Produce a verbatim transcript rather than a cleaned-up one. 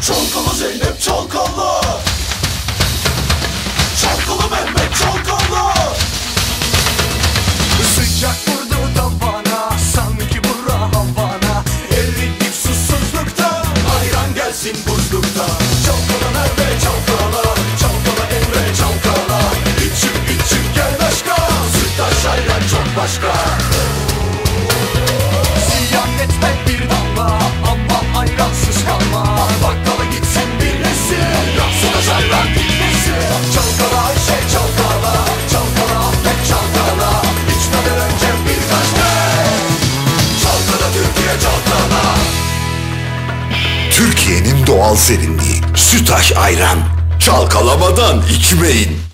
Çalkala Zeynep çalkala, çalkala Mehmet çalkala. Sıcak vurdu tavana, sanki bura havana. Eridik susuzlukta, ayran gelsin buzlukta. Çalkala Merve çalkala, çalkala Emre çalkala. İçim içim gel aşka, süttaş ayran çok başka. Ziyan etme bir damla, ama ayransız kalma. Bakkala gitsin birisi, süttaş ayran dinlesin. Çalkala Ayşe çalkala, çalkala Ahmet çalkala. İçmeden önce birkaç kez çalkala Türkiye çalkala. Türkiye'nin doğal serinliği Sütaş ayran. Çalkalamadan içmeyin.